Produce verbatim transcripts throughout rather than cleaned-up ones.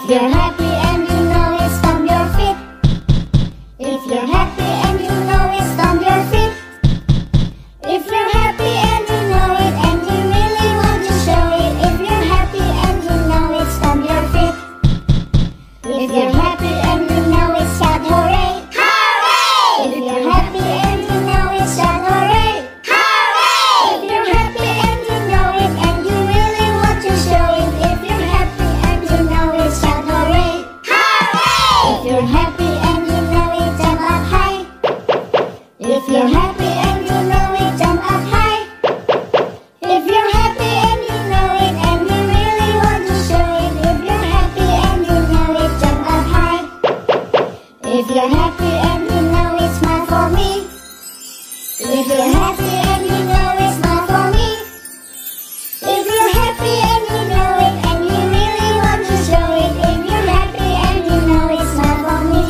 If you're happy and you know it, stomp your feet. If you're happy and you know it, stomp your feet. If you're happy and you know it and you really want to show it. If you're happy and you know it, stomp your feet. If you're happy and you know it, shout hooray! Hooray! If you're happy and you know it, shout hooray! Hooray! If you're happy and you know it and you really want to show it. If you're happy and you know it, shout hooray! Hooray! If you're happy and you know it, jump up high. If you're happy and you know it, jump up high. If you're happy and you know it and you really want to show it. If you're happy and you know it, jump up high. If you're happy and you know it, smile for me. If you're happy and you know it, smile for me. If you're happy and you know it and you really want to show it. If you're happy and you know it, smile for me.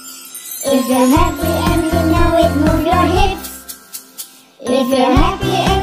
If you're happy and you know it, move your hips. If you're happy